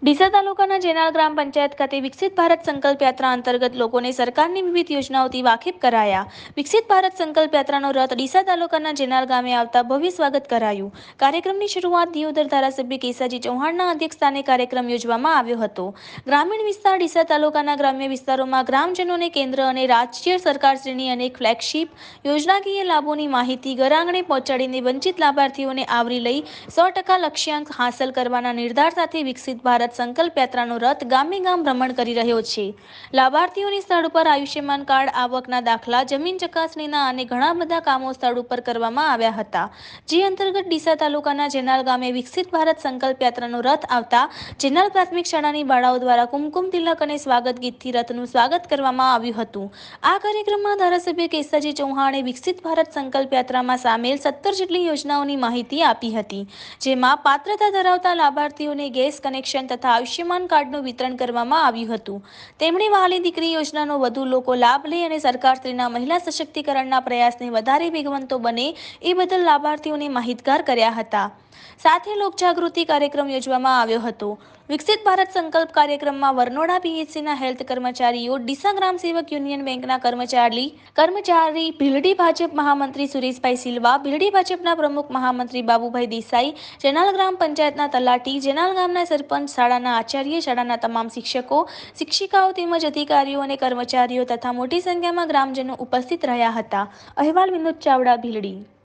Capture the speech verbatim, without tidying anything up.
ડીસા તાલુકાના જેનાળ ગ્રામ પંચાયત ખાતે વિકસિત ભારત સંકલ્પ યાત્રા અંતર્ગત લોકોને સરકારની વિવિધ યોજનાઓથી વાકેફ કરાયા. વિકસિત ભારત સંકલ્પ યાત્રાનો રથ ડીસા તાલુકાના જેનાળ ગામે આવતા ભવ્ય સ્વાગત કરાયું. કાર્યક્રમની શરૂઆત દિયોદર ધારાસભ્ય કેસાજી ચૌહાણના અધ્યક્ષસ્થાને કાર્યક્રમ યોજવામાં આવ્યો હતો. ગ્રામીણ વિસ્તાર ડીસા તાલુકાના ગ્રામ્ય વિસ્તારોમાં ગ્રામજનોને કેન્દ્ર અને રાજ્ય સરકારશ્રીની અનેક ફ્લેગશિપ યોજનાકીય લાભોની માહિતી ઘરઆંગણે પહોંચાડીને વંચિત લાભાર્થીઓને આવરી લઈ સો ટકા લક્ષ્યાંક હાંસલ કરવાના નિર્ધાર સાથે વિકસિત ભારત સંકલ્પ યાત્રાનો રથ ગામે ગામ ભ્રમણ કરી રહ્યો છે. લાભાર્થીઓની સ્થળ ઉપર આયુષ્યમાન કાર્ડ, આવકના દાખલા, જમીન ચકાસણીના અને ઘણા બધા કામો સ્થળ ઉપર કરવામાં આવ્યા હતા. જે અંતર્ગત ડીસા તાલુકાના જેનાળ ગામે વિકસિત ભારત સંકલ્પ યાત્રાનો રથ આવતા જેનાળ પ્રાથમિક શાળાની બાળાઓ દ્વારા કુમકુમ તિલક અને સ્વાગત ગીતથી રથનું સ્વાગત કરવામાં આવ્યું હતું. આ કાર્યક્રમમાં ધારાસભ્ય કેસાજી ચૌહાણે વિકસિત ભારત સંકલ્પ યાત્રામાં સામેલ સત્તર જેટલી યોજનાઓની માહિતી આપી હતી. જેમાં પાત્રતા ધરાવતા લાભાર્થીઓને ગેસ કનેક્શન તથા આયુષ્યમાન કાર્ડનું વિતરણ કરવામાં આવ્યું હતું. તેમણે વહાલી દીકરી યોજનાનો વધુ લોકો લાભ લે અને સરકારશ્રીના મહિલા સશક્તિકરણના પ્રયાસને વધારે વેગવંતો બને એ બદલ લાભાર્થીઓને માહિતગાર કર્યા હતા. સાથે લોકજાગૃતિ કાર્યક્રમ યોજવામાં આવ્યો હતો. વિકસિત ભારત સંકલ્પ કાર્યક્રમમાં વરનોડા પીએચસીના હેલ્થ કર્મચારીઓ, ડીસા ગ્રામ સેવક યુનિયન બેંકના કર્મચારી કર્મચારી ભીલડી ભાજપ મહામંત્રી સુરેશભાઈ સિલ્વા, ભીલડી ભાજપના પ્રમુખ મહામંત્રી બાબુભાઈ દેસાઈ, જેનાળ ગ્રામ પંચાયતના તલાટી, જેનાળ ગામના સરપંચ, શાળાના આચાર્ય, શાળાના તમામ શિક્ષકો, શિક્ષિકાઓ તેમજ અધિકારીઓ અને કર્મચારીઓ તથા મોટી સંખ્યામાં ગ્રામજનો ઉપસ્થિત રહ્યા હતા. અહેવાલ વિનોદ ચાવડા, ભીલડી.